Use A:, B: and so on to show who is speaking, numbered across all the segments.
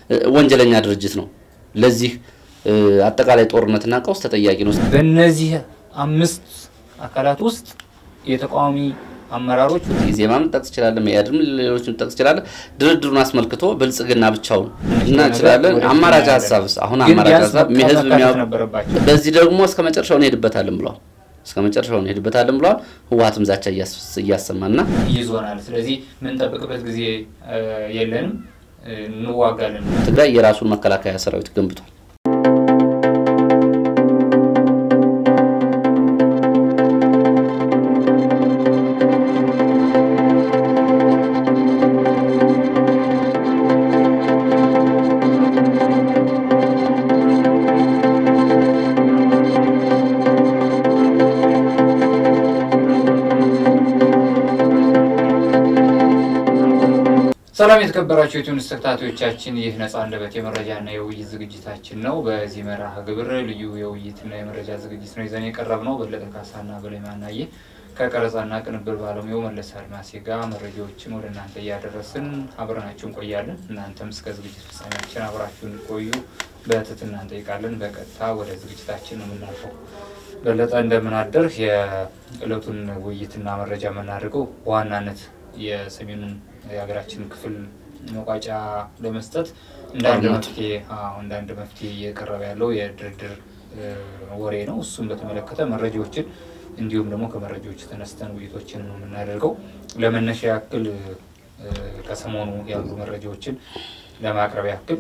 A: ወንጀለኛ ድርጅት ነው ለዚህ አጠቃላይ ጦርነትና ቀውስ ተጠያቂ ነው
B: በእነዚህ አምስት አካላት ውስጥ የተቃዋሚ አመራሮች
A: ዜማም ተጠቅስ ይችላል መያድም ሌሎችም ተጠቅስ ይችላል ድርድሩን አስመልክቶ ብልጽግና ብቻውን እና ይችላል አማራጭ ሐሳብስ አሁን አማራጭ ሐሳብ ህዝብ የሚያነበረባቸው በዚህ ደግሞ እስከመጨረሻው እንሄድበታለን ብለው እስከመጨረሻው እንሄድበታለን ብለው ህዋትም ዛቻ ያሰማና
B: ይዞናል ስለዚህ ምን ተጠብቅበት ጊዜ የለንም እንዋጋለን
A: ትግራይ የራሱን መከላከያ ሰራዊት ገንብቷል
B: ሰላም የተከበራችሁ የቱንስ ተከታታዮቻችን ይህ ነፃ አንደበት የመረጃና የውይይት ዝግጅታችን ነው በዚህ መርሃ ግብር ልዩ የውይይትና የመረጃ ዝግጅት ነው ይዘን የቀረብነው በለጠ ካሳና በለማናዬ ከቀረጻና ቅንብር ባለሙያው መለስ አልማሴ ጋር መረጃዎችን ወደ እናንተ ያደረስን አብረናችሁ እንቆያለን እናንተም እስከ ዝግጅት ፍጻሜያችን አብራችሁን ቆዩ በትህትና እንጠይቃለን በቀጥታ ወደ ዝግጅታችን ነው የምናልፈው በለጠ እንደምን አደርህ የዕለቱን ውይይትና መረጃ የምናደርገው በዋናነት የሰሜኑን የሀገራችን ክፍል መቋጫ ለመስጠት እንዳንድ መፍትሄ እየቀረበ ያለው የድርድር ወሬ ነው እሱም በተመለከተ መረጃዎችን እንዲሁም ደግሞ ከመረጃዎች ተነስተን ውይይቶችን ነው የምናደርገው ለመነሻ ያክል ከሰሞኑ ያሉ መረጃዎችን ለማቅረብ ያክል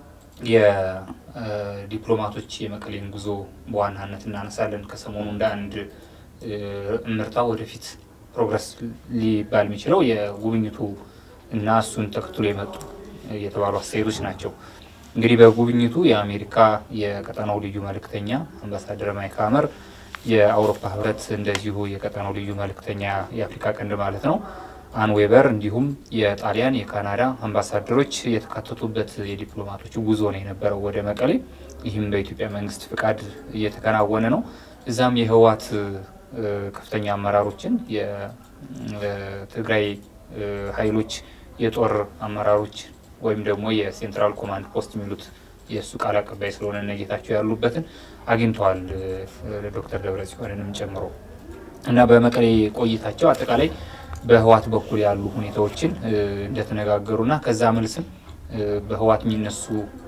B: የዲፕሎማቶች የመቀሌን ጉዞ በዋናነት እናነሳለን ከሰሞኑ እንዳንድ ምርታ ወደፊት ፕሮግረስ ሊባል የሚችለው የጉብኝቱ እና እሱን ተከትሎ የመጡ የተባሉ አስተያየቶች ናቸው እንግዲህ በጉብኝቱ የአሜሪካ የቀጠናው ልዩ መልእክተኛ አምባሳደር ማይክ ሀመር የአውሮፓ ህብረት እንደዚሁ የቀጠናው ልዩ መልእክተኛ የአፍሪካ ቀንድ ማለት ነው አን ዌበር እንዲሁም የጣሊያን የካናዳ አምባሳደሮች የተካተቱበት የዲፕሎማቶች ጉዞ ነው የነበረው ወደ መቀሌ ይህም በኢትዮጵያ መንግስት ፍቃድ እየተከናወነ ነው እዛም የህዋት ከፍተኛ አመራሮችን የትግራይ ኃይሎች የጦር አመራሮች ወይም ደግሞ የሴንትራል ኮማንድ ፖስት ሚሉት የሱ ቃል አቀባይ ስለሆነ ነጌታቸው ያሉበትን አግኝተዋል ዶክተር ደብረጽዮንንም ጨምሮ እና በመቀሌ ቆይታቸው አጠቃላይ በህዋት በኩል ያሉ ሁኔታዎችን እንደተነጋገሩና ከዛ መልስም በህዋት የሚነሱ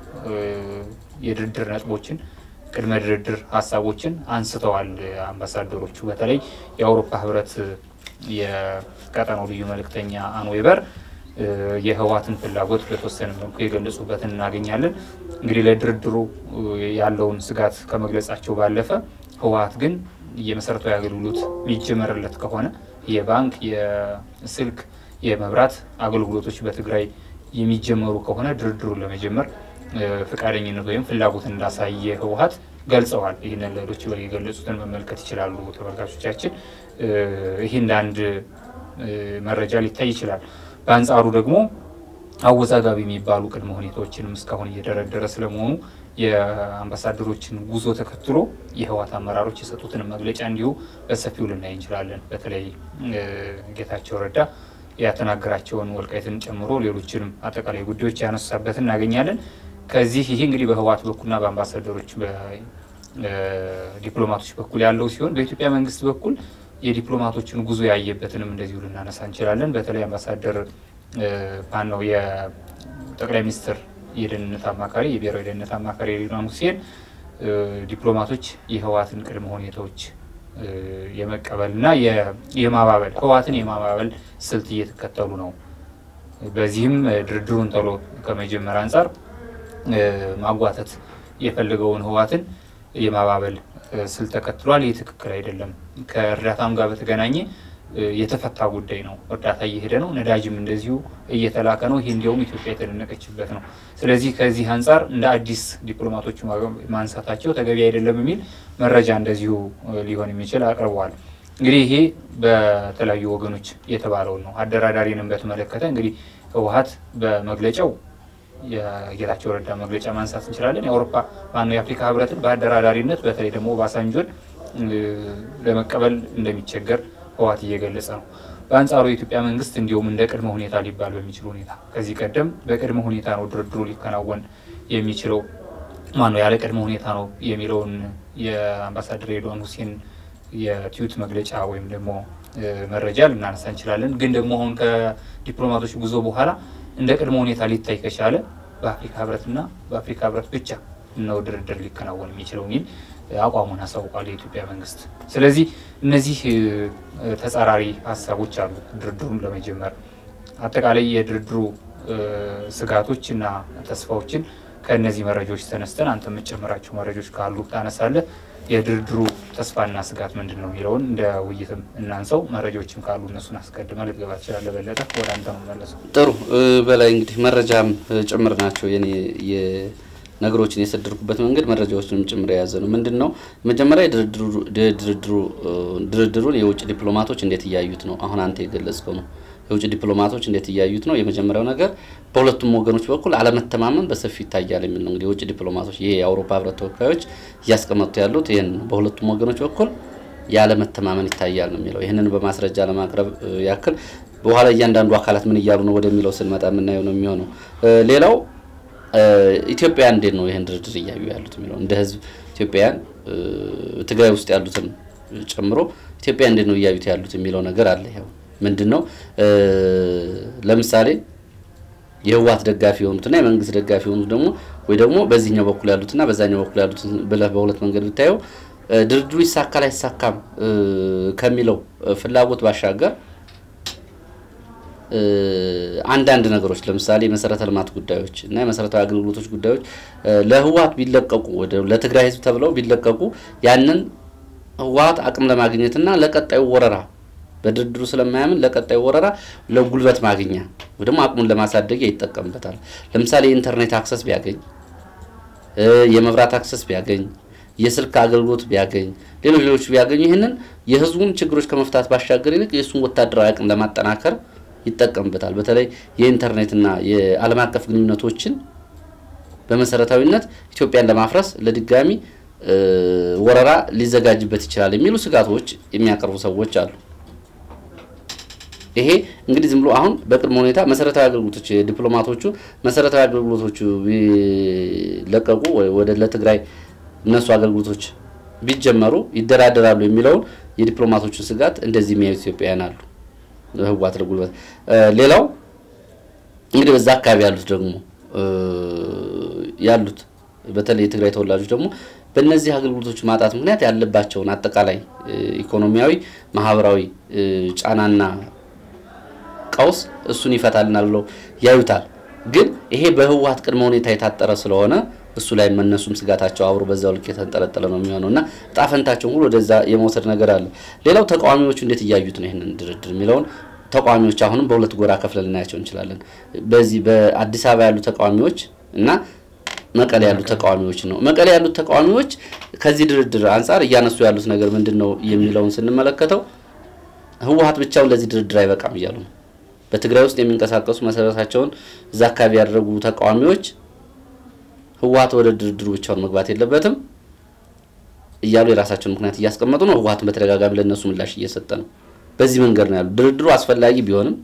B: የድርድር ነጥቦችን ቅድመ ድርድር ሐሳቦችን አንስተዋል አምባሳደሮቹ በተለይ የአውሮፓ ህብረት የቀጠናው ልዩ መልእክተኛ አን ዌበር የህዋትን ፍላጎት በተወሰነ መልኩ የገለጹበትን እናገኛለን እንግዲህ ለድርድሩ ያለውን ስጋት ከመግለጻቸው ባለፈ ህዋት ግን የመሰረታዊ አገልግሎት የሚጀመርለት ከሆነ የባንክ የስልክ የመብራት አገልግሎቶች በትግራይ የሚጀመሩ ከሆነ ድርድሩን ለመጀመር ፍቃደኝነት ወይም ፍላጎት እንዳሳየ ህዋት ገልጸዋል ይሄን ለሌሎች የገለጹትን መመልከት ይችላሉ ተመልካቾቻችን ይሄ እንዳንድ መረጃ ሊታይ ይችላል በአንጻሩ ደግሞ አወዛጋቢ የሚባሉ ቅድመ ሁኔታዎችንም እስካሁን እየደረደረ ስለመሆኑ የአምባሳደሮችን ጉዞ ተከትሎ የህዋት አመራሮች የሰጡትን መግለጫ እንዲሁ በሰፊው ልናይ እንችላለን በተለይ ጌታቸው ረዳ ያተናገራቸውን ወልቃይትን ጨምሮ ሌሎችንም አጠቃላይ ጉዳዮች ያነሳበትን እናገኛለን ከዚህ ይሄ እንግዲህ በህዋት በኩልና በአምባሳደሮች በዲፕሎማቶች በኩል ያለው ሲሆን በኢትዮጵያ መንግስት በኩል የዲፕሎማቶችን ጉዞ ያየበትንም እንደዚሁ ልናነሳ እንችላለን በተለይ አምባሳደር ባንነው የጠቅላይ ሚኒስትር የደህንነት አማካሪ የብሔራዊ ደህንነት አማካሪ ሪድዋን ሁሴን ዲፕሎማቶች የህዋትን ቅድመ ሁኔታዎች የመቀበልና የማባበል ህዋትን የማባበል ስልት እየተከተሉ ነው በዚህም ድርድሩን ተሎ ከመጀመር አንፃር ማጓተት የፈለገውን ህዋትን የማባበል ስልት ተከትሏል ይህ ትክክል አይደለም ከእርዳታም ጋር በተገናኘ የተፈታ ጉዳይ ነው እርዳታ እየሄደ ነው ነዳጅም እንደዚሁ እየተላከ ነው ይሄ እንዲያውም ኢትዮጵያ የተደነቀችበት ነው ስለዚህ ከዚህ አንፃር እንደ አዲስ ዲፕሎማቶች ማንሳታቸው ተገቢ አይደለም የሚል መረጃ እንደዚሁ ሊሆን የሚችል አቅርበዋል እንግዲህ ይሄ በተለያዩ ወገኖች የተባለው ነው አደራዳሪንም በተመለከተ እንግዲህ ህዋት በመግለጫው የጌታቸው ረዳ መግለጫ ማንሳት እንችላለን የአውሮፓ ማነው የአፍሪካ ህብረትን በአደራዳሪነት በተለይ ደግሞ ባሳንጆን ለመቀበል እንደሚቸገር ህዋት እየገለጸ ነው በአንጻሩ የኢትዮጵያ መንግስት እንዲሁም እንደ ቅድመ ሁኔታ ሊባል በሚችል ሁኔታ ከዚህ ቀደም በቅድመ ሁኔታ ነው ድርድሩ ሊከናወን የሚችለው ማነው ያለ ቅድመ ሁኔታ ነው የሚለውን የአምባሳደር ሬድዋን ሁሴን የትዊት መግለጫ ወይም ደግሞ መረጃ ልናነሳ እንችላለን። ግን ደግሞ አሁን ከዲፕሎማቶች ጉዞ በኋላ እንደ ቅድመ ሁኔታ ሊታይ ከቻለ በአፍሪካ ህብረትና በአፍሪካ ህብረት ብቻ ነው ድርድር ሊከናወን የሚችለው የሚል አቋሙን አሳውቋል የኢትዮጵያ መንግስት። ስለዚህ እነዚህ ተጻራሪ ሀሳቦች አሉ ድርድሩን ለመጀመር። አጠቃላይ የድርድሩ ስጋቶችና ተስፋዎችን ከነዚህ መረጃዎች ተነስተን አንተ የምትጨምራቸው መረጃዎች ካሉ ታነሳለህ። የድርድሩ ተስፋና ስጋት ምንድነው የሚለውን እንደ ውይይትም እናንሳው። መረጃዎችም ካሉ እነሱን አስቀድመን ልትገባ ትችላለህ። በለጠ ወደ አንተ ነው መለሰው።
A: ጥሩ በላይ እንግዲህ መረጃም ጭምር ናቸው የኔ ነገሮችን የሰደርኩበት መንገድ መረጃዎችንም ጭምር የያዘ ነው። ምንድነው መጀመሪያ ድርድሩን የውጭ ዲፕሎማቶች እንዴት ያዩት ነው አሁን አንተ የገለጽከው ነው። የውጭ ዲፕሎማቶች እንዴት ያዩት ነው። የመጀመሪያው ነገር በሁለቱም ወገኖች በኩል አለመተማመን በሰፊ ይታያል የሚል ነው። እንግዲህ የውጭ ዲፕሎማቶች ይሄ የአውሮፓ ህብረት ተወካዮች ያስቀመጡ ያሉት ይሄን በሁለቱም ወገኖች በኩል ያለመተማመን ይታያል ነው የሚለው። ይሄንን በማስረጃ ለማቅረብ ያክል በኋላ እያንዳንዱ አካላት ምን ይያሉ ነው ወደሚለው ስንመጣ የምናየው ነው የሚሆነው። ሌላው ኢትዮጵያ እንዴት ነው ይሄን ድርድር ያዩ ያሉት የሚለው እንደ ህዝብ ኢትዮጵያን ትግራይ ውስጥ ያሉትን ጨምሮ ኢትዮጵያ እንዴት ነው ያዩት ያሉት የሚለው ነገር አለ። ይሄው ምንድነው ለምሳሌ የህዋት ደጋፊ የሆኑትና የመንግስት ደጋፊ የሆኑት ደግሞ ወይ ደግሞ በዚህኛው በኩል ያሉትና በዛኛው በኩል ያሉት በሁለት መንገድ ብታየው ድርድሩ ይሳካል አይሳካም ከሚለው ፍላጎት ባሻገር አንዳንድ ነገሮች ለምሳሌ መሰረተ ልማት ጉዳዮች እና የመሰረታዊ አገልግሎቶች ጉዳዮች ለህዋት ቢለቀቁ ወደ ለትግራይ ህዝብ ተብለው ቢለቀቁ ያንን ህዋት አቅም ለማግኘትና ለቀጣዩ ወረራ በድርድሩ ስለማያምን ለቀጣዩ ወረራ ለጉልበት ማግኛ ወደም አቅሙን ለማሳደግ ይተጠቀምበታል። ለምሳሌ ኢንተርኔት አክሰስ ቢያገኝ የመብራት አክሰስ ቢያገኝ የስልክ አገልግሎት ቢያገኝ ሌሎች ቢያገኙ ይሄንን የህዝቡን ችግሮች ከመፍታት ባሻገር ይልቅ የሱን ወታደራዊ አቅም ለማጠናከር ይተጠቀምበታል። በተለይ የኢንተርኔትና የዓለም አቀፍ ግንኙነቶችን በመሰረታዊነት ኢትዮጵያን ለማፍረስ ለድጋሚ ወረራ ሊዘጋጅበት ይችላል የሚሉ ስጋቶች የሚያቀርቡ ሰዎች አሉ። ይሄ እንግዲህ ዝም ብሎ አሁን በቅድመ ሁኔታ መሰረታዊ አገልግሎቶች ዲፕሎማቶቹ መሰረታዊ አገልግሎቶቹ ቢለቀቁ ወደ ለትግራይ እነሱ አገልግሎቶች ቢጀመሩ ይደራደራሉ የሚለው የዲፕሎማቶቹ ስጋት እንደዚህ የሚያዩ ኢትዮጵያውያን አሉ። ህዋት ለጉልበት ሌላው እንግዲህ በዛ አካባቢ ያሉት በተለይ የትግራይ ተወላጆች ደግሞ በእነዚህ አገልግሎቶች ማጣት ምክንያት ያለባቸውን አጠቃላይ ኢኮኖሚያዊ ማህበራዊ ጫናና ቀውስ እሱን ይፈታልናል ብለው ያዩታል። ግን ይሄ በህዋት ቅድመ ሁኔታ የታጠረ ስለሆነ እሱ ላይ መነሱም ስጋታቸው አብሮ በዛው ልክ የተንጠለጠለ ነው የሚሆነውና ጣፈንታቸው ሁሉ ወደዛ የመውሰድ ነገር አለ። ሌላው ተቃዋሚዎቹ እንዴት ያዩት ነው ይሄንን ድርድር የሚለውን ተቃዋሚዎች አሁንም በሁለት ጎራ ከፍለን እናያቸው እንችላለን። በዚህ በአዲስ አበባ ያሉ ተቃዋሚዎች እና መቀሌ ያሉ ተቃዋሚዎች ነው። መቀሌ ያሉ ተቃዋሚዎች ከዚህ ድርድር አንፃር እያነሱ ያሉት ነገር ምንድነው የሚለውን ስንመለከተው ህዋት ብቻው ለዚህ ድርድር አይበቃም ይያሉ ነው። በትግራይ ውስጥ የሚንቀሳቀሱ መሰረታቸውን እዛ አካባቢ ያደረጉ ተቃዋሚዎች ህዋት ወደ ድርድሩ ብቻውን መግባት የለበትም እያሉ የራሳቸውን ምክንያት እያስቀመጡ ነው። ህዋትን በተደጋጋሚ ለነሱ ምላሽ እየሰጠ ነው። በዚህ መንገድ ነው ያለው። ድርድሩ አስፈላጊ ቢሆንም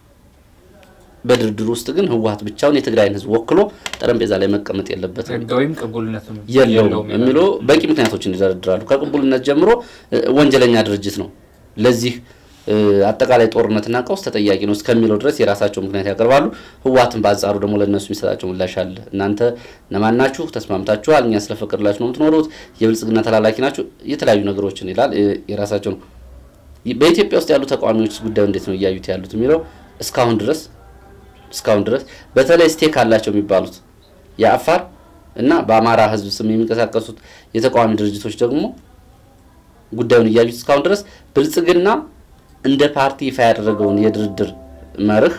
A: በድርድሩ ውስጥ ግን ህዋት ብቻውን የትግራይን ህዝብ ወክሎ ጠረጴዛ ላይ መቀመጥ የለበትም።
B: ህጋዊም ቅቡልነትም
A: የለውም የሚሉ በቂ ምክንያቶችን ይደረድራሉ። ከቅቡልነት ጀምሮ ወንጀለኛ ድርጅት ነው ለዚህ አጠቃላይ ጦርነትና ቀውስ ተጠያቂ ነው እስከሚለው ድረስ የራሳቸው ምክንያት ያቀርባሉ። ህዋትን ባዛሩ ደግሞ ለነሱ የሚሰጣቸው ምላሽ አለ። እናንተ ነማናችሁ ተስማምታችኋል እኛ ስለፈቀድላችሁ ነው የምትኖሩት የብልጽግና ተላላኪ ናችሁ የተለያዩ ነገሮችን ይላል የራሳቸው ነው። በኢትዮጵያ ውስጥ ያሉ ተቃዋሚዎች ጉዳዩ እንዴት ነው ያዩት ያሉት የሚለው እስካሁን ድረስ በተለይ ስቴክ አላቸው የሚባሉት የአፋር እና በአማራ ህዝብ ስም የሚንቀሳቀሱት የተቃዋሚ ድርጅቶች ደግሞ ጉዳዩን ያዩት እስካሁን ድረስ ብልጽግና እንደ ፓርቲ ይፋ ያደረገውን የድርድር መርህ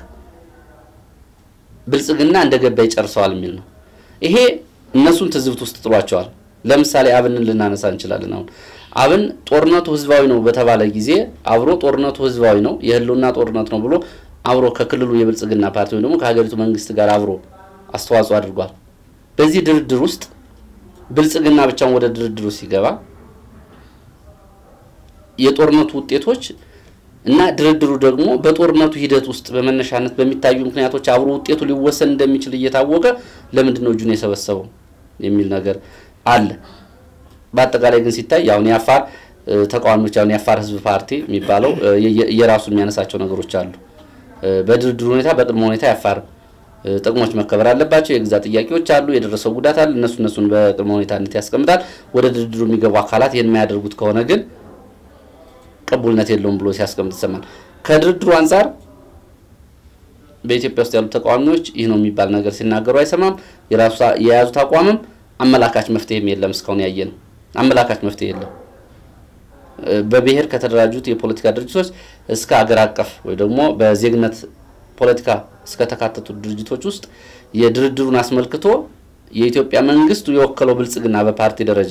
A: ብልጽግና እንደገባ ይጨርሰዋል የሚል ነው። ይሄ እነሱን ትዝብት ውስጥ ጥሏቸዋል። ለምሳሌ አብንን ልናነሳ እንችላለን። አሁን አብን ጦርነቱ ህዝባዊ ነው በተባለ ጊዜ አብሮ ጦርነቱ ህዝባዊ ነው የህልውና ጦርነት ነው ብሎ አብሮ ከክልሉ የብልጽግና ፓርቲ ወይ ደግሞ ከሀገሪቱ መንግስት ጋር አብሮ አስተዋጽኦ አድርጓል። በዚህ ድርድር ውስጥ ብልጽግና ብቻውን ወደ ድርድሩ ሲገባ የጦርነቱ ውጤቶች እና ድርድሩ ደግሞ በጦርነቱ ሂደት ውስጥ በመነሻነት በሚታዩ ምክንያቶች አብሮ ውጤቱ ሊወሰን እንደሚችል እየታወቀ ለምንድን ነው እጁን የሰበሰበው የሚል ነገር አለ። በአጠቃላይ ግን ሲታይ ያውን ያፋር ተቃዋሚዎች ያውን ያፋር ህዝብ ፓርቲ የሚባለው የራሱ የሚያነሳቸው ነገሮች አሉ። በድርድሩ ሁኔታ በቅድመ ሁኔታ ያፋር ጥቅሞች መከበር አለባቸው፣ የግዛት ጥያቄዎች አሉ፣ የደረሰው ጉዳት አለ፣ እነሱን በቅድመ ሁኔታነት ያስቀምጣል። ወደ ድርድሩ የሚገቡ አካላት ይሄን የማያደርጉት ከሆነ ግን ቅቡልነት የለውም ብሎ ሲያስቀምጥ ይሰማል። ከድርድሩ አንፃር በኢትዮጵያ ውስጥ ያሉ ተቃዋሚዎች ይህ ነው የሚባል ነገር ሲናገሩ አይሰማም። የያዙት አቋምም አመላካች መፍትሄም የለም። እስካሁን ያየነው አመላካች መፍትሄ የለም። በብሔር ከተደራጁት የፖለቲካ ድርጅቶች እስከ አገር አቀፍ ወይ ደግሞ በዜግነት ፖለቲካ እስከ ተካተቱ ድርጅቶች ውስጥ የድርድሩን አስመልክቶ የኢትዮጵያ መንግስት የወከለው ብልጽግና በፓርቲ ደረጃ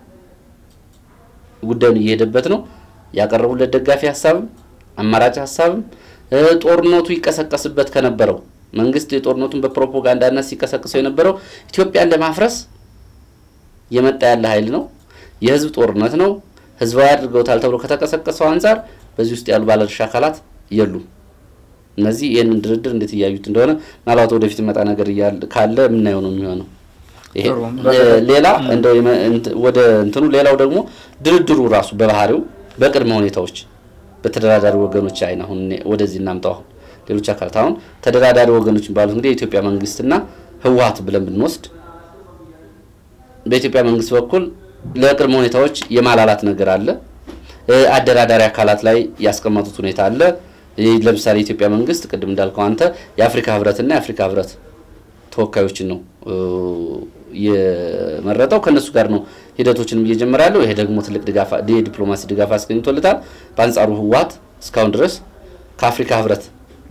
A: ጉዳዩን እየሄደበት ነው። ያቀረቡለት ደጋፊ ሐሳብም አማራጭ ሐሳብም ጦርነቱ ይቀሰቀስበት ከነበረው መንግስት የጦርነቱን በፕሮፓጋንዳነት ሲቀሰቅሰው የነበረው ኢትዮጵያን ለማፍረስ የመጣ ያለ ኃይል ነው፣ የህዝብ ጦርነት ነው፣ ህዝባዊ አድርገውታል ተብሎ ከተቀሰቀሰው አንፃር በዚህ ውስጥ ያሉ ባለድርሻ አካላት የሉም። እነዚህ ይሄንን ድርድር እንዴት ያዩት እንደሆነ ማለት ወደፊት መጣ ነገር ካለ ምን ነው የሚሆነው። ይሄ ሌላ እንደው ወደ እንትኑ ሌላው ደግሞ ድርድሩ ራሱ በባህሪው በቅድመ ሁኔታዎች በተደራዳሪ ወገኖች አይና አሁን ወደዚህ እናምጣው ሌሎች አካላት አሁን ተደራዳሪ ወገኖች ባሉት እንግዲህ የኢትዮጵያ መንግስትና ህወሓት ብለን ብንወስድ በኢትዮጵያ መንግስት በኩል ለቅድመ ሁኔታዎች የማላላት ነገር አለ። አደራዳሪ አካላት ላይ ያስቀመጡት ሁኔታ አለ። ለምሳሌ የኢትዮጵያ መንግስት ቅድም እንዳልከው አንተ የአፍሪካ ህብረትና የአፍሪካ ህብረት ተወካዮችን ነው የመረጠው ከነሱ ጋር ነው ሂደቶችንም እየጀመረ ያለው። ይሄ ደግሞ ትልቅ ድጋፍ ዲፕሎማሲ ድጋፍ አስገኝቶለታል። በአንጻሩ ህወሓት እስካሁን ድረስ ከአፍሪካ ህብረት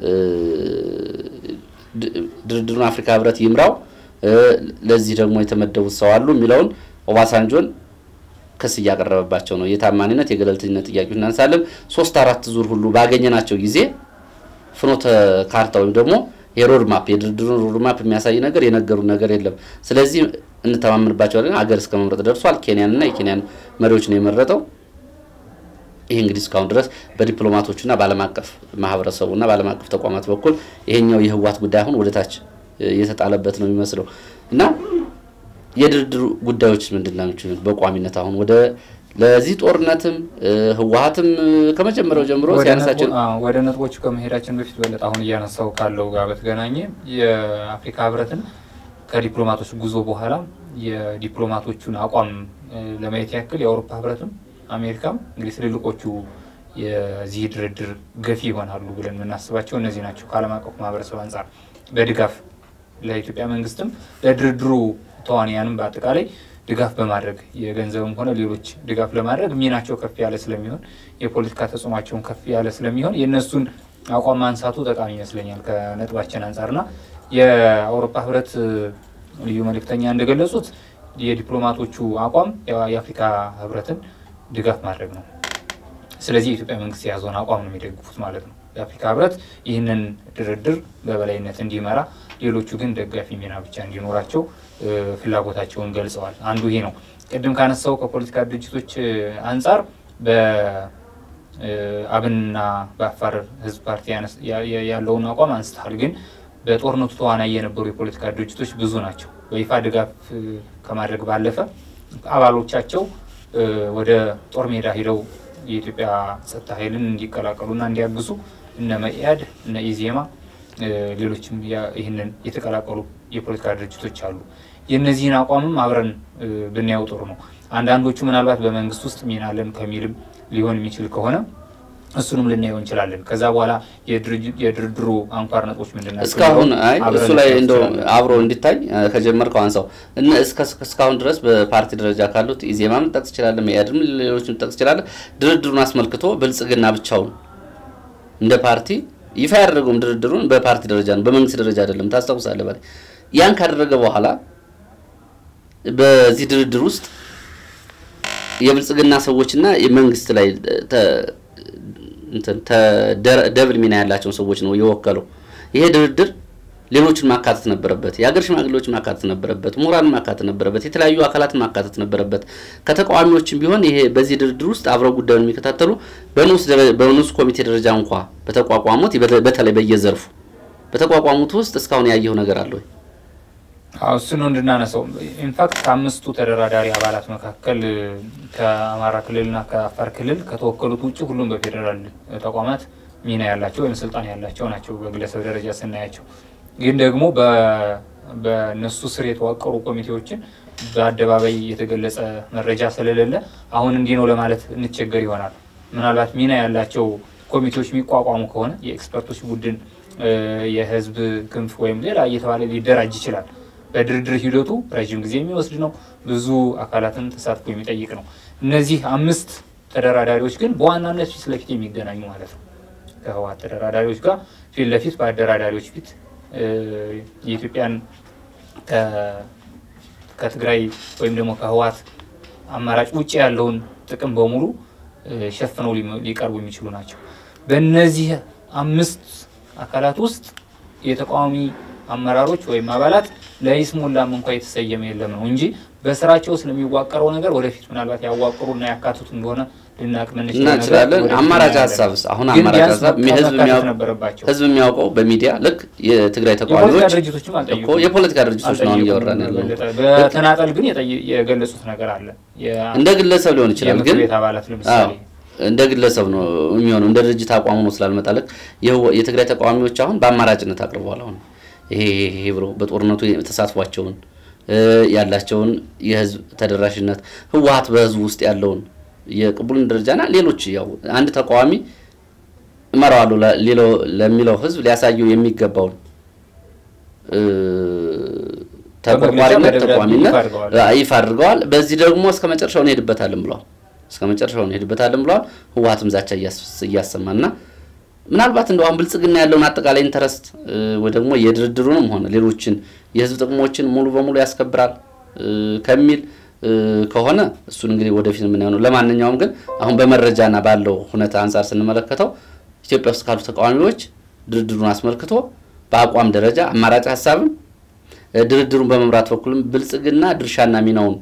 A: ድርድሩን አፍሪካ ህብረት ይምራው ለዚህ ደግሞ የተመደቡት ሰው አሉ የሚለውን ኦባሳንጆን ክስ እያቀረበባቸው ነው። የታማኝነት የገለልተኝነት ጥያቄዎች እናንሳለን 3-4 ዙር ሁሉ ባገኘናቸው ጊዜ ፍኖተ ካርታ ወይም ደግሞ የሮድ ማፕ የድርድሩን ሮድ ማፕ የሚያሳይ ነገር የነገሩ ነገር የለም። ስለዚህ እንተማመንባቸዋለን። አገር እስከ መምረጥ ደርሷል። ኬንያንና የኬንያን መሪዎች ነው የመረጠው። ይሄ እንግዲህ እስካሁን ድረስ በዲፕሎማቶችና በዓለም አቀፍ ማህበረሰቡና በዓለም አቀፍ ተቋማት በኩል ይሄኛው የህወሓት ጉዳይ አሁን ወደታች የተጣለበት ነው የሚመስለው እና የድርድሩ ጉዳዮች ምንድነው በቋሚነት አሁን ወደ ለዚህ ጦርነትም ህወሓትም ከመጀመሪያው ጀምሮ ሲያነሳቸው
B: ወደ ነጥቦቹ ከመሄዳችን በፊት በለጥ አሁን እያነሳው ካለው ጋር በተገናኘ የአፍሪካ ህብረትን ከዲፕሎማቶች ጉዞ በኋላ የዲፕሎማቶቹን አቋም ለማየት ያክል የአውሮፓ ህብረትም አሜሪካም እንግዲህ ትልልቆቹ የዚህ ድርድር ገፊ ይሆናሉ ብለን የምናስባቸው እነዚህ ናቸው። ከዓለም አቀፍ ማህበረሰብ አንፃር በድጋፍ ለኢትዮጵያ መንግስትም ለድርድሩ ተዋንያንም በአጠቃላይ ድጋፍ በማድረግ የገንዘብም ሆነ ሌሎች ድጋፍ ለማድረግ ሚናቸው ከፍ ያለ ስለሚሆን የፖለቲካ ተጽዕኖአቸውን ከፍ ያለ ስለሚሆን የነሱን አቋም ማንሳቱ ጠቃሚ ይመስለኛል ከነጥባችን አንፃርና የአውሮፓ ህብረት ልዩ መልእክተኛ እንደገለጹት የዲፕሎማቶቹ አቋም የአፍሪካ ህብረትን ድጋፍ ማድረግ ነው። ስለዚህ የኢትዮጵያ መንግስት የያዘውን አቋም ነው የሚደግፉት ማለት ነው። የአፍሪካ ህብረት ይህንን ድርድር በበላይነት እንዲመራ ሌሎቹ ግን ደጋፊ ሚና ብቻ እንዲኖራቸው ፍላጎታቸውን ገልጸዋል። አንዱ ይሄ ነው። ቅድም ካነሳው ከፖለቲካ ድርጅቶች አንፃር በአብንና በአፋር ህዝብ ፓርቲ ያለውን አቋም አንስተሃል። ግን በጦርነቱ ተዋናይ የነበሩ የፖለቲካ ድርጅቶች ብዙ ናቸው። በይፋ ድጋፍ ከማድረግ ባለፈ አባሎቻቸው ወደ ጦር ሜዳ ሄደው የኢትዮጵያ ጸጥታ ኃይልን እንዲቀላቀሉና እንዲያግዙ እነ መኢአድ እነ ኢዜማ ሌሎችም ይህንን የተቀላቀሉ የፖለቲካ ድርጅቶች አሉ። የነዚህን አቋምም አብረን ብናየው ጥሩ ነው። አንዳንዶቹ ምናልባት በመንግስት ውስጥ ሚና አለን ከሚልም ሊሆን የሚችል ከሆነ እሱንም ልናየው እንችላለን። ከዛ በኋላ የድርድሩ አንኳር ነጥቦች ምንድነው?
A: እስካሁን እሱ ላይ እንደው አብሮ እንዲታይ ከጀመርከው አንሳው እና እስካሁን ድረስ በፓርቲ ደረጃ ካሉት ኢዜማም ጠቅስ ይችላል፣ መኢአድም ሌሎችም ጠቅስ ይችላል። ድርድሩን አስመልክቶ ብልጽግና ብቻውን እንደ ፓርቲ ይፋ ያደረገውም ድርድሩን በፓርቲ ደረጃ ነው፣ በመንግስት ደረጃ አይደለም። ታስታውሳለህ ማለት ያን ካደረገ በኋላ በዚህ ድርድር ውስጥ የብልጽግና ሰዎችና የመንግስት ላይ ደብል ሚና ያላቸው ሰዎች ነው የወከለው። ይሄ ድርድር ሌሎችን ማካተት ነበረበት የሀገር ሽማግሌዎችን ማካተት ነበረበት ምሁራንን ማካተት ነበረበት የተለያዩ አካላትን ማካተት ነበረበት ከተቃዋሚዎችም ቢሆን ይሄ በዚህ ድርድር ውስጥ አብረው ጉዳዩን የሚከታተሉ በንዑስ ኮሚቴ ደረጃ እንኳን በተቋቋሙት በተለይ በየዘርፉ በተቋቋሙት ውስጥ እስካሁን ያየው ነገር አለ ወይ?
B: እሱን እንድናነሳው ኢንፋክት ከአምስቱ ተደራዳሪ አባላት መካከል ከአማራ ክልልና ከአፋር ክልል ከተወከሉት ውጪ ሁሉም በፌደራል ተቋማት ሚና ያላቸው ወይም ስልጣን ያላቸው ናቸው በግለሰብ ደረጃ ስናያቸው ግን ደግሞ በነሱ ስር የተዋቀሩ ኮሚቴዎችን በአደባባይ የተገለጸ መረጃ ስለሌለ አሁን እንዲህ ነው ለማለት እንቸገር ይሆናል ምናልባት ሚና ያላቸው ኮሚቴዎች የሚቋቋሙ ከሆነ የኤክስፐርቶች ቡድን የህዝብ ክንፍ ወይም ሌላ እየተባለ ሊደራጅ ይችላል በድርድር ሂደቱ ረጅም ጊዜ የሚወስድ ነው ብዙ አካላትን ተሳትፎ የሚጠይቅ ነው እነዚህ አምስት ተደራዳሪዎች ግን በዋናነት ፊት ለፊት የሚገናኙ ማለት ነው ከህወሓት ተደራዳሪዎች ጋር ፊት ለፊት በአደራዳሪዎች ፊት የኢትዮጵያን ከትግራይ ወይም ደግሞ ከህወሓት አማራጭ ውጪ ያለውን ጥቅም በሙሉ ሸፍነው ሊቀርቡ የሚችሉ ናቸው በእነዚህ አምስት አካላት ውስጥ የተቃዋሚ አመራሮች ወይም አባላት ለይስሙላም እንኳን የተሰየመ የለም ነው እንጂ በስራቸው ስለሚዋቀረው ነገር ወደፊት ምናልባት ያዋቀሩና ያካቱት እንደሆነ ልናቅምን
A: እንችላለን አማራጭ ሀሳብስ አሁን አማራጭ ሀሳብ ህዝብ የሚያውቀው በሚዲያ ልክ የትግራይ ተቃዋሚዎች እኮ የፖለቲካ ድርጅቶች ነው እያወራን ያለው
B: በተናጠል ግን የገለጹት ነገር አለ
A: እንደ ግለሰብ ሊሆን ይችላል ግን እንደ ግለሰብ ነው የሚሆነው እንደ ድርጅት አቋሙ ነው ስላልመጣ ልክ የትግራይ ተቃዋሚዎች አሁን በአማራጭነት አቅርበዋል አሁን ይሄ ብሎ በጦርነቱ ተሳትፏቸውን ያላቸውን የህዝብ ተደራሽነት ህወሓት በህዝብ ውስጥ ያለውን የቅቡልን ደረጃና ሌሎች ያው አንድ ተቃዋሚ መራዋሉ ለሚለው ህዝብ ሊያሳየው የሚገባው ተቆርቋሪነት ተቋሚነት ይፋ አድርገዋል በዚህ ደግሞ እስከመጨረሻው እንሄድበታለን ብለዋል ህወሓትም ዛቻ እያሰማና ምናልባት እንደው ብልጽግና ያለውን አጠቃላይ ኢንተረስት ወይ ደግሞ የድርድሩንም ሆነ ሌሎችን የህዝብ ጥቅሞችን ሙሉ በሙሉ ያስከብራል ከሚል ከሆነ እሱን እንግዲህ ወደፊት ምን ያለው ለማንኛውም ግን አሁን በመረጃና ባለው ሁኔታ አንፃር ስንመለከተው ኢትዮጵያ ውስጥ ካሉ ተቃዋሚዎች ድርድሩን አስመልክቶ በአቋም ደረጃ አማራጭ ሐሳብም ድርድሩን በመምራት በኩልም ብልጽግና ድርሻና ሚናውን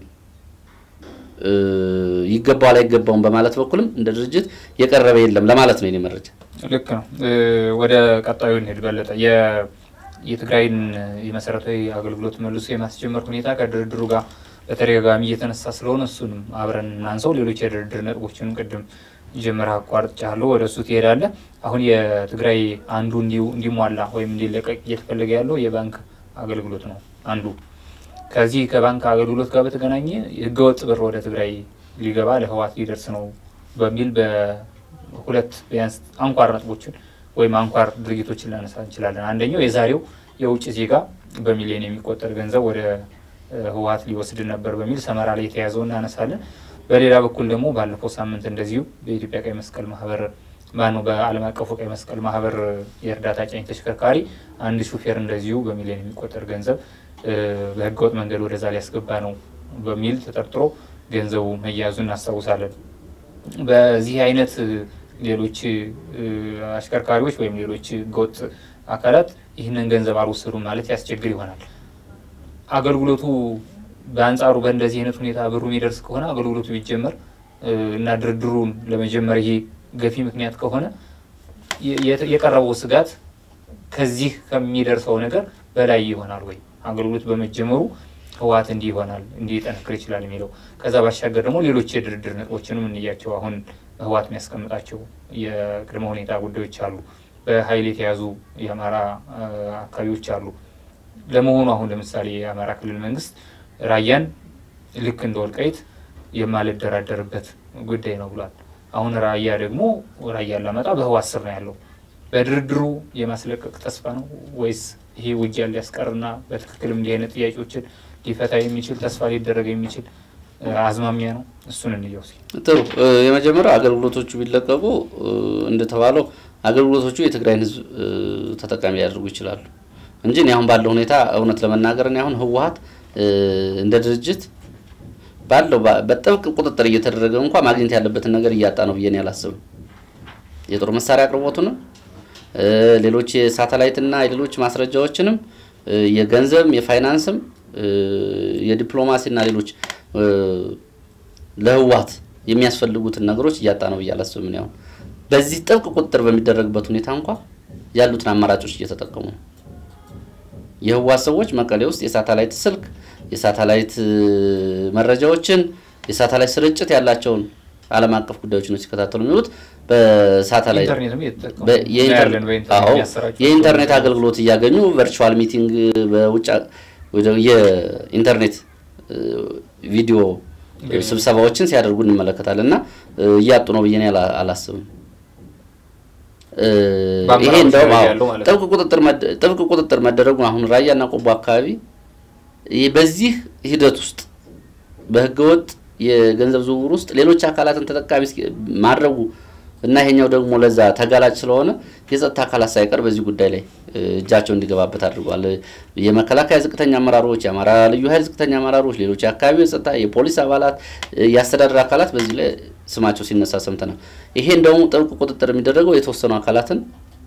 A: ይገባዋል አይገባውም በማለት በኩልም እንደ ድርጅት የቀረበ የለም ለማለት ነው የኔ መረጃ
B: ልክ ነው ወደ ቀጣዩ እንሄድ በለጠ የትግራይን የመሰረታዊ አገልግሎት መልሶ የማስጀመር ሁኔታ ከድርድሩ ጋር በተደጋጋሚ እየተነሳ ስለሆነ እሱንም አብረን እናንሳው ሌሎች የድርድር ነጥቦችን ቅድም ጀመራ አቋርጫለሁ ወደሱ ትሄዳለህ አሁን የትግራይ አንዱ እንዲሟላ ወይም እንዲለቀቅ እየተፈለገ ያለው የባንክ አገልግሎት ነው አንዱ ከዚህ ከባንክ አገልግሎት ጋር በተገናኘ ህገወጥ ብር ወደ ትግራይ ሊገባ ለህወሓት ሊደርስ ነው በሚል በሁለት ቢያንስ አንኳር ነጥቦችን ወይም አንኳር ድርጊቶችን ላነሳ እንችላለን አንደኛው የዛሬው የውጭ ዜጋ በሚሊዮን የሚቆጠር ገንዘብ ወደ ህወሓት ሊወስድ ነበር በሚል ሰመራ ላይ ተያዘው እናነሳለን በሌላ በኩል ደግሞ ባለፈው ሳምንት እንደዚሁ በኢትዮጵያ ቀይ መስቀል ማህበር በዓለም አቀፉ ቀይ መስቀል ማህበር የእርዳታ ጫኝ ተሽከርካሪ አንድ ሹፌር እንደዚሁ በሚሊዮን የሚቆጠር ገንዘብ በህገወጥ መንገድ ወደዛ ሊያስገባ ነው በሚል ተጠርጥሮ ገንዘቡ መያዙን እናስታውሳለን በዚህ አይነት ሌሎች አሽከርካሪዎች ወይም ሌሎች ህገወጥ አካላት ይህንን ገንዘብ አልወሰዱም ማለት ያስቸግር ይሆናል አገልግሎቱ በአንጻሩ በእንደዚህ አይነት ሁኔታ ብሩ የሚደርስ ከሆነ አገልግሎቱ ቢጀመር እና ድርድሩን ለመጀመር ይሄ ገፊ ምክንያት ከሆነ የቀረበው ስጋት ከዚህ ከሚደርሰው ነገር በላይ ይሆናል ወይ አገልግሎት በመጀመሩ ህወሓት እንዲህ ይሆናል እንዲህ ጠንክር ይችላል የሚለው ከዛ ባሻገር ደግሞ ሌሎች የድርድር ነጥቦችንም እንያቸው አሁን ህወሓት የሚያስቀምጣቸው የቅድመ ሁኔታ ጉዳዮች አሉ በኃይል የተያዙ የአማራ አካባቢዎች አሉ ለመሆኑ አሁን ለምሳሌ የአማራ ክልል መንግስት ራያን ልክ እንደ ወልቃይት የማልደራደርበት ጉዳይ ነው ብሏል አሁን ራያ ደግሞ ራያ ለማጣ በህወሓት ስር ነው ያለው በድርድሩ የማስለቀቅ ተስፋ ነው ወይስ ይሄ ውጊያ ሊያስቀርና በትክክልም እንዲህ አይነት ጥያቄዎችን ሊፈታ የሚችል ተስፋ ሊደረግ የሚችል አዝማሚያ ነው እሱን እንየው
A: ጥሩ የመጀመሪያው አገልግሎቶቹ ቢለቀቁ እንደተባለው አገልግሎቶቹ የትግራይን ህዝብ ተጠቃሚ ያደርጉ ይችላሉ እንጂ አሁን ባለው ሁኔታ እውነት ለመናገር አሁን ህወሓት እንደ ድርጅት ባለው በጥብቅ ቁጥጥር እየተደረገ እንኳን ማግኘት ያለበትን ነገር እያጣ ነው ብዬ ያላስብም የጦር መሳሪያ አቅርቦቱን ሌሎች የሳተላይትና ሌሎች ማስረጃዎችንም የገንዘብ የፋይናንስም የዲፕሎማሲና ሌሎች ለህዋት የሚያስፈልጉትን ነገሮች እያጣ ነው ይያላስም ነው በዚህ ጥብቅ ቁጥጥር በሚደረግበት ሁኔታ እንኳን ያሉትን አማራጮች እየተጠቀሙ ነው የህዋት ሰዎች መቀሌ ውስጥ የሳተላይት ስልክ የሳተላይት መረጃዎችን የሳተላይት ስርጭት ያላቸውን ዓለም አቀፍ ጉዳዮችን ነው ሲከታተሉ የሚሉት በሳተላይት የኢንተርኔት አገልግሎት ያገኙ ቨርቹዋል ሚቲንግ በውጭ የኢንተርኔት ቪዲዮ ስብሰባዎችን ሲያደርጉ እንመለከታለንና ያጡ ነው በየኔ አላስብም ይሄ እንደው ጥብቅ ቁጥጥር መደረጉ አሁን ራያና ቆቦ አካባቢ በዚህ ሂደት ውስጥ በህገወጥ የገንዘብ ዝውውር ውስጥ ሌሎች አካላትን ተጠቃሚ ማድረጉ እና ይሄኛው ደግሞ ለዛ ተጋላጭ ስለሆነ የጸጥታ አካላት ሳይቀር በዚህ ጉዳይ ላይ እጃቸው እንዲገባበት አድርጓል የመከላከያ ዝቅተኛ አመራሮች የአማራ ልዩ ኃይል ዝቅተኛ አመራሮች ሌሎች አካባቢ የጸጥታ የፖሊስ አባላት ያስተዳደር አካላት በዚህ ላይ ስማቸው ሲነሳ ሰምተናል ይሄ እንደው ጥብቅ ቁጥጥር የሚደረገው የተወሰኑ አካላትን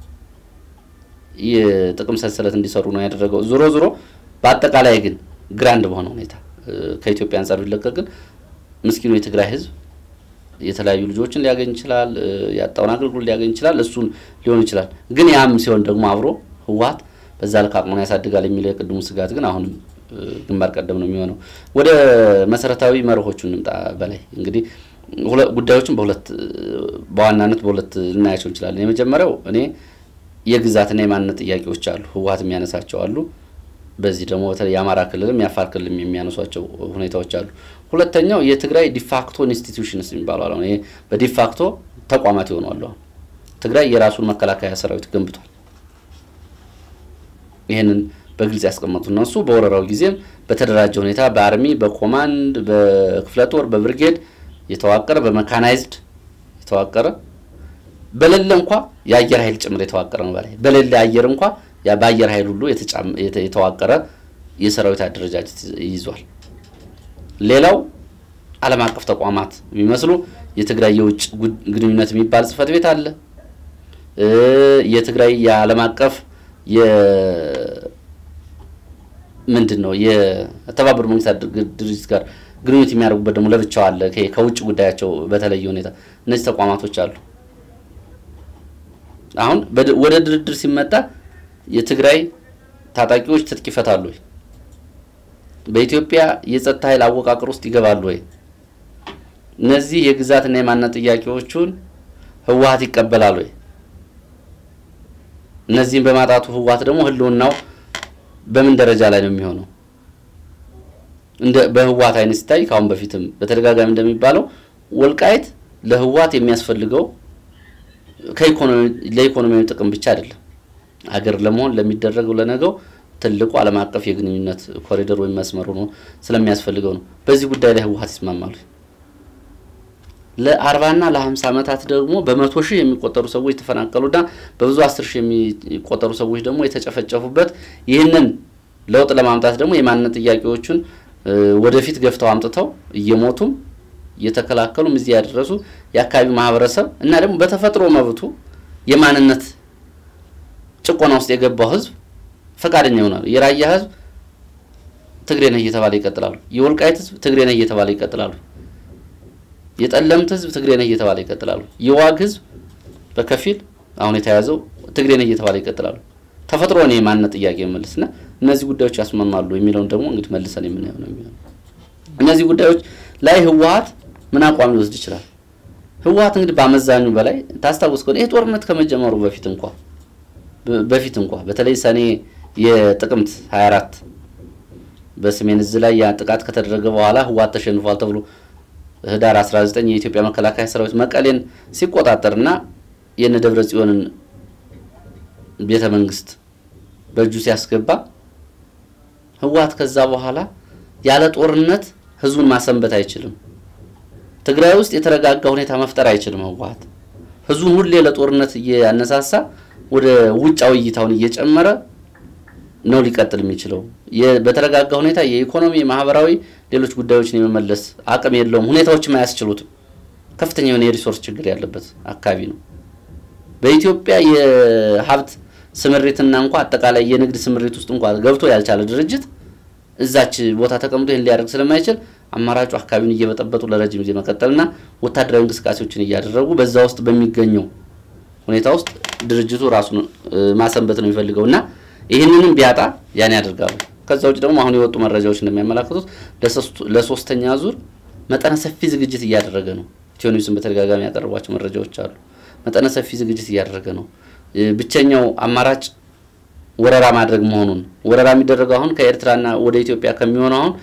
A: የጥቅም ሰንሰለት እንዲሰሩ ነው ያደረገው ዙሮ በአጠቃላይ ግን ግራንድ በሆነ ሁኔታ ከኢትዮጵያ አንፃር ቢለቀቅ ግን ምስኪኑ የትግራይ ህዝብ የተለያዩ ልጆችን ሊያገኝ ይችላል ያጣውን አገልግሎት ሊያገኝ ይችላል እሱን ሊሆን ይችላል ግን ያም ሲሆን ደግሞ አብሮ ህዋት በዛ ልክ አቅሙን ያሳድጋል የሚለው የቅድሙ ስጋት ግን አሁን ግንባር ቀደም ነው የሚሆነው ወደ መሰረታዊ መርሆቹ እንምጣ በላይ እንግዲህ ጉዳዮችን በዋናነት በሁለት ልናያቸው እንችላለን የመጀመሪያው እኔ የግዛትና የማንነት ጥያቄዎች አሉ ህዋት የሚያነሳቸው አሉ በዚህ ደግሞ በተለይ የአማራ ክልልም የአፋር ክልልም የሚያነሷቸው ሁኔታዎች አሉ ሁለተኛው የትግራይ ዲፋክቶ ኢንስቲትዩሽንስ የሚባሉ ነው ይሄ በዲፋክቶ ተቋማት ይሆናሉ ትግራይ የራሱን መከላከያ ሰራዊት ገንብቷል ይሄንን በግልጽ ያስቀመጡ እነሱ በወረራው ጊዜም በተደራጀ ሁኔታ በአርሚ በኮማንድ በክፍለ ጦር በብርጌድ የተዋቀረ በመካናይዝድ የተዋቀረ በለለ እንኳን የአየር ኃይል ጭምር የተዋቀረ ነው በላይ በለለ አየር እንኳን ያ በአየር ኃይል ሁሉ የተዋቀረ የሰራዊት አደረጃጀት ይዟል ሌላው ዓለም አቀፍ ተቋማት የሚመስሉ የትግራይ የውጭ ግንኙነት የሚባል ጽፈት ቤት አለ የትግራይ የዓለም አቀፍ ምንድነው የተባበሩት መንግስታት ድርጅት ጋር ግንኙነት የሚያደርጉበት ደግሞ ለብቻው አለ ከውጭ ጉዳያቸው በተለየ ሁኔታ እነዚህ ተቋማቶች አሉ አሁን ወደ ድርድር ሲመጣ የትግራይ ታጣቂዎች ትጥቅ ይፈታሉ በኢትዮጵያ የጸጥታ ኃይል አወቃቀር ውስጥ ይገባሉ ወይ እነዚህ የግዛትና የማንነት ጥያቄዎችን ህዋት ይቀበላሉ ወይ እነዚህን በማጣቱ ህዋት ደግሞ ህልውናው በምን ደረጃ ላይ ነው የሚሆነው እንደ በህዋት አይነት ሲታይ ካሁን በፊትም በተደጋጋሚ እንደሚባለው ወልቃይት ለህዋት የሚያስፈልገው ለኢኮኖሚያዊ ጥቅም ብቻ አይደለም አገር ለመሆን ለሚደረገው ለነገው ትልቁ ዓለም አቀፍ የግንኙነት ኮሪደር ወይ መስመር ነው ስለሚያስፈልገው ነው በዚህ ጉዳይ ላይ ህዋት ይስማማሉ ለ40 እና ለ50 አመታት ደግሞ በመቶ ሺህ የሚቆጠሩ ሰዎች ተፈናቀሉና በብዙ 10 ሺህ የሚቆጠሩ ሰዎች ደግሞ የተጨፈጨፉበት ይሄንን ለውጥ ለማምጣት ደግሞ የማንነት ጥያቄዎችን ወደፊት ገፍተው አምጥተው እየሞቱም እየተከላከሉም እዚህ ያደረሱ የአካባቢው ማህበረሰብ እና ደግሞ በተፈጥሮ መብቱ የማንነት ጭቆና ውስጥ የገባው ህዝብ ፈቃደኛ ይሆናል የራያ ህዝብ ትግሬ ነህ እየተባለ ይቀጥላሉ የወልቃይት ህዝብ ትግሬ ነህ እየተባለ ይቀጥላሉ የጠለምት ህዝብ ትግሬ ነህ እየተባለ ይቀጥላሉ የዋግ ህዝብ በከፊል አሁን የተያዘው ትግሬ ነህ እየተባለ ይቀጥላሉ ተፈጥሮ ነው የማንነት ጥያቄ መልስና እነዚህ ጉዳዮች ያስማማሉ የሚለውን ደግሞ እንግዲህ መልሰን የምናየው ነው የሚሆነው እነዚህ ጉዳዮች ላይ ህዋት ምን አቋም ሊወስድ ይችላል ህዋት እንግዲህ በአመዛኙ በላይ ታስታውስ ከሆነ ይሄ ጦርነት ከመጀመሩ በፊት እንኳን በተለይ ሰኔ የጥቅምት 24 በሰሜን እዝ ላይ ያ ጥቃት ከተደረገ በኋላ ህዋት ተሸንፏል ተብሎ ህዳር 19 የኢትዮጵያ መከላከያ ሰራዊት መቀሌን ሲቆጣጠርና የነደብረ ጽዮንን ቤተ መንግስት በእጁ ሲያስገባ ህዋት ከዛ በኋላ ያለ ጦርነት ህዝቡን ማሰንበት አይችልም ትግራይ ውስጥ የተረጋጋ ሁኔታ መፍጠር አይችልም ህዋት ህዝቡን ሁሌ ለጦርነት ያነሳሳ ወደ ውጫው እይታውን እየጨመረ ነው ሊቀጥል የሚችለው በተረጋጋ ሁኔታ የኢኮኖሚ ማህበራዊ ሌሎች ጉዳዮችን የመመለስ አቅም የለውም ሁኔታዎች ማያስችሉት ከፍተኛ የሆነ የሪሶርስ ችግር ያለበት አካባቢ ነው በኢትዮጵያ የሀብት ስምሪትና እንኳን አጠቃላይ የንግድ ስምሪት ውስጥ እንኳን ገብቶ ያልቻለ ድርጅት እዛች ቦታ ተቀምጦ ይሄን ሊያደርግ ስለማይችል አማራጩ አካባቢውን እየበጠበጡ ለረጅም ጊዜ መቀጠልና ወታደራዊ እንቅስቃሴዎችን እያደረጉ በዛ ውስጥ በሚገኘው ሁኔታ ውስጥ ድርጅቱ ራሱን ማሰንበት ነው የሚፈልገውና ይሄንንም ቢያጣ ያን ያደርጋሉ። ከዛው ደግሞ አሁን የወጡ መረጃዎች እንደሚያመላክቱት ለሶስተኛ ዙር መጠነ ሰፊ ዝግጅት እያደረገ ነው። ቲዮኒስም በተደጋጋሚ ያቀርቧቸው መረጃዎች አሉ። መጠነ ሰፊ ዝግጅት እያደረገ ነው። ብቸኛው አማራጭ ወረራ ማድረግ መሆኑን ወረራ የሚደረገው አሁን ከኤርትራና ወደ ኢትዮጵያ ከሚሆነው አሁን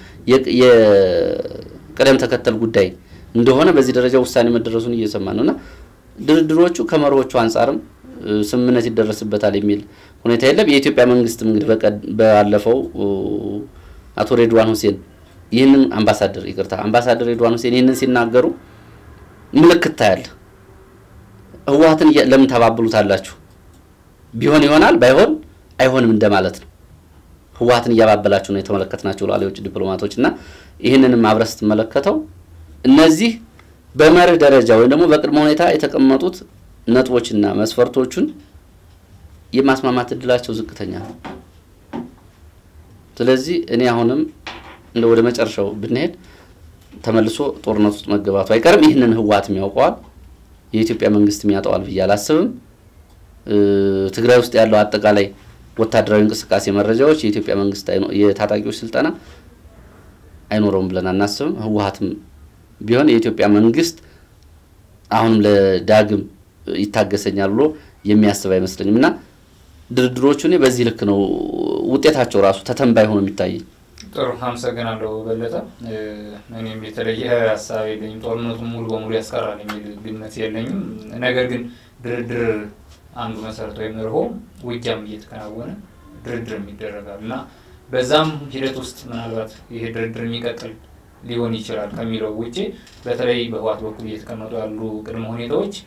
A: የቀደም ተከተል ጉዳይ እንደሆነ በዚህ ደረጃ ውሳኔ መደረሱን እየሰማን ነውና ድርድሮቹ ከመሪዎቹ አንፃርም ስምምነት ይደረስበታል የሚል ሁኔታ የለም። የኢትዮጵያ መንግስትም እንግዲህ ባለፈው አቶ ሬድዋን ሁሴን ይህንን አምባሳደር ሬድዋን ሁሴን ይህንን ሲናገሩ ምልክት ታያለ። ህወሓትን ለምን ተባብሉታላችሁ? ቢሆን ይሆናል ባይሆን አይሆንም እንደማለት ነው። ህወሓትን ያባበላችሁ ነው የተመለከትናቸው ላሌዎች ዲፕሎማቶችና ይህንንም አብረስ ተመለከተው እነዚህ በመርህ ደረጃ ወይ ደግሞ በቅድመ ሁኔታ የተቀመጡት ነጥቦችና መስፈርቶቹን የማስማማት እድላቸው ዝቅተኛ ነው። ስለዚህ እኔ አሁንም እንደ ወደ መጨረሻው ብንሄድ ተመልሶ ጦርነት ውስጥ መገባቱ አይቀርም። ይህንን ህወሓት የሚያውቀዋል፣ የኢትዮጵያ መንግስት የሚያጣዋል ብዬ አላስብም። ትግራይ ውስጥ ያለው አጠቃላይ ወታደራዊ እንቅስቃሴ መረጃዎች የኢትዮጵያ መንግስት የታጣቂዎች ስልጣና አይኖርም ብለን አናስብም። ህወሓትም ቢሆን የኢትዮጵያ መንግስት አሁንም ለዳግም ይታገሰኛል ብሎ የሚያስብ አይመስልኝምና ድርድሮቹ እኔ በዚህ ልክ ነው ውጤታቸው ራሱ ተተንባይ ሆኖ የሚታይ።
B: ጥሩ አመሰግናለሁ በለጠ። እኔም የተለየ ሐሳብ የለኝም። ጦርነቱን ሙሉ በሙሉ ያስቀራል የሚል ግምት የለኝም። ነገር ግን ድርድር አንዱ መሰረታዊ መርሆ ውጊያም እየተከናወነ ድርድር ይደረጋልና በዛም ሂደት ውስጥ ምናልባት ይሄ ድርድር የሚቀጥል ሊሆን ይችላል ከሚለው ውጪ በተለይ በህወሓት በኩል እየተቀመጡ ያሉ ቅድመ ሁኔታዎች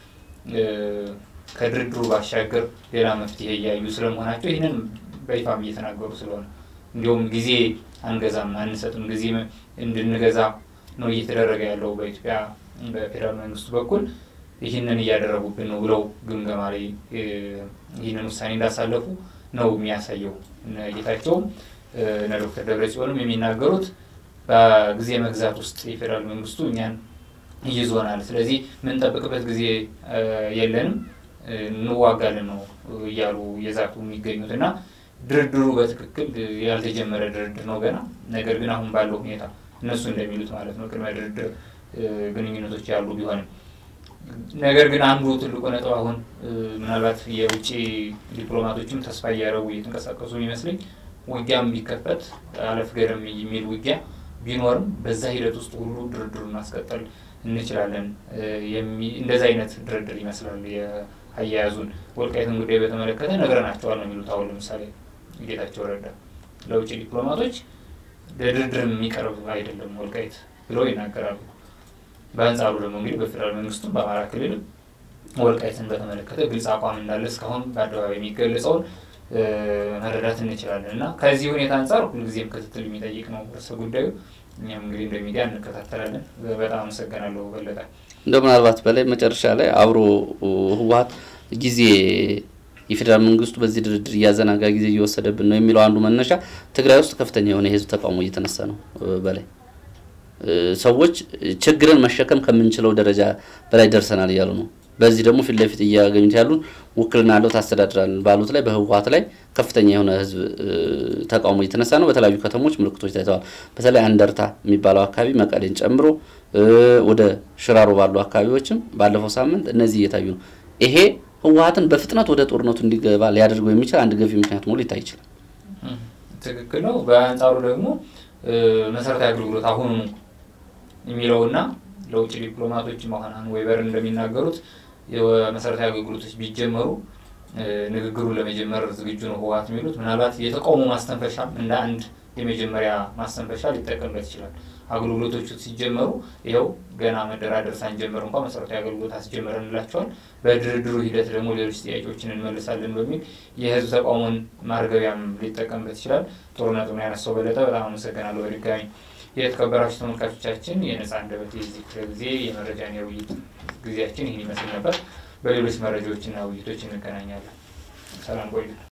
B: ከድርድሩ ባሻገር ሌላ መፍትሄ ያዩ ስለመሆናቸው ይሄንን በይፋም እየተናገሩ ስለሆነ እንዲሁም ጊዜ አንገዛም አንሰጥም ጊዜ እንድንገዛ ነው እየተደረገ ያለው በኢትዮጵያ በፌደራል መንግስቱ በኩል ይሄንን እያደረጉብን ነው ብለው ግምገማ ላይ ይሄንን ውሳኔ እንዳሳለፉ ነው የሚያሳየው። ጌታቸው ዶክተር ደብረጽዮንም የሚናገሩት በጊዜ መግዛት ውስጥ የፌደራል መንግስቱ እኛን ይዞናል፣ ስለዚህ ምን ተጠብቅበት ጊዜ የለንም እንዋጋለን ነው እያሉ የዛቱ የሚገኙትና ድርድሩ በትክክል ያልተጀመረ ድርድር ነው ገና። ነገር ግን አሁን ባለው ሁኔታ እነሱ እንደሚሉት ማለት ነው ቅድመ ድርድር ግንኙነቶች ያሉ ቢሆንም ነገር ግን አንዱ ትልቁ ነጥብ አሁን ምናልባት የውጪ ዲፕሎማቶችም ተስፋ ያደረጉ እየተንቀሳቀሱ ይመስለኝ ውጊያም ቢከፈት አለፍ ገረም የሚል ውጊያ ቢኖርም በዛ ሂደት ውስጥ ሁሉ ድርድሩን ማስቀጠል እንችላለን እንደዛ አይነት ድርድር ይመስላል። የአያያዙን ወልቃይትን ጉዳይ በተመለከተ ነገርናቸዋል ነው የሚሉት። አሁን ለምሳሌ ጌታቸው ረዳ ለውጪ ዲፕሎማቶች ለድርድር የሚቀርብ አይደለም ወልቃይት ብለው ይናገራሉ። በአንጻሩ ደግሞ እንግዲህ በፌደራል መንግስቱ በአማራ ክልል ወልቃይትን በተመለከተ ግልጽ አቋም እንዳለ እስካሁን በአደባባይ የሚገለጸውን መረዳት እንችላለን እና ከዚህ ሁኔታ አንፃር ሁልጊዜም ክትትል የሚጠይቅ ነው ርዕሰ ጉዳዩ። እኛም እንግዲህ እንደ ሚዲያ እንከታተላለን። በጣም አመሰግናለሁ በለጠ።
A: እንደምናልባት በላይ መጨረሻ ላይ አብሮ ህወሓት ጊዜ የፌደራል መንግስቱ በዚህ ድርድር ያዘናጋ ጊዜ እየወሰደብን ነው የሚለው አንዱ መነሻ ትግራይ ውስጥ ከፍተኛ የሆነ የህዝብ ተቃውሞ እየተነሳ ነው። በላይ ሰዎች ችግርን መሸከም ከምንችለው ደረጃ በላይ ደርሰናል እያሉ ነው። በዚህ ደግሞ ፊት ለፊት እያገኙት ያሉ ውክልና ያለው ታስተዳድራለን ባሉት ላይ በህወሓት ላይ ከፍተኛ የሆነ ህዝብ ተቃውሞ እየተነሳ ነው። በተለያዩ ከተሞች ምልክቶች ታይተዋል። በተለይ አንደርታ የሚባለው አካባቢ መቀሌን ጨምሮ ወደ ሽራሮ ባሉ አካባቢዎችም ባለፈው ሳምንት እነዚህ እየታዩ ነው። ይሄ ህወሓትን በፍጥነት ወደ ጦርነቱ እንዲገባ ሊያደርገው የሚችል አንድ ገፊ ምክንያት ሙሉ ይታይ ይችላል።
B: ትክክል ነው። በአንጻሩ ደግሞ መሰረታዊ አገልግሎት አሁን የሚለውና ለውጭ ዲፕሎማቶች ማህናን ወይበር እንደሚናገሩት የመሰረታዊ አገልግሎቶች ቢጀመሩ ንግግሩን ለመጀመር ዝግጁ ነው ህወሓት የሚሉት ምናልባት የተቃውሞ ማስተንፈሻ እንደ አንድ የመጀመሪያ ማስተንፈሻ ሊጠቀምበት ይችላል። አገልግሎቶቹ ሲጀመሩ ይሄው ገና መደራደር ሳንጀምር እንኳን መሰረታዊ አገልግሎት አስጀመረንላቸዋል፣ በድርድሩ ሂደት ደግሞ ሌሎች ጥያቄዎችን እንመልሳለን በሚል የህዝብ ተቃውሞን ማርገቢያም ሊጠቀምበት ይችላል። ጦርነቱን ያነሳው በለጠ በጣም አመሰግናለሁ በድጋሚ። የተከበራችሁ ተመልካቾቻችን የነጻ አንደበት የዚህ ጊዜ የመረጃ የውይይት ጊዜያችን ይህን ይመስል ነበር። በሌሎች መረጃዎችና ውይይቶች እንገናኛለን። ሰላም ቆዩ።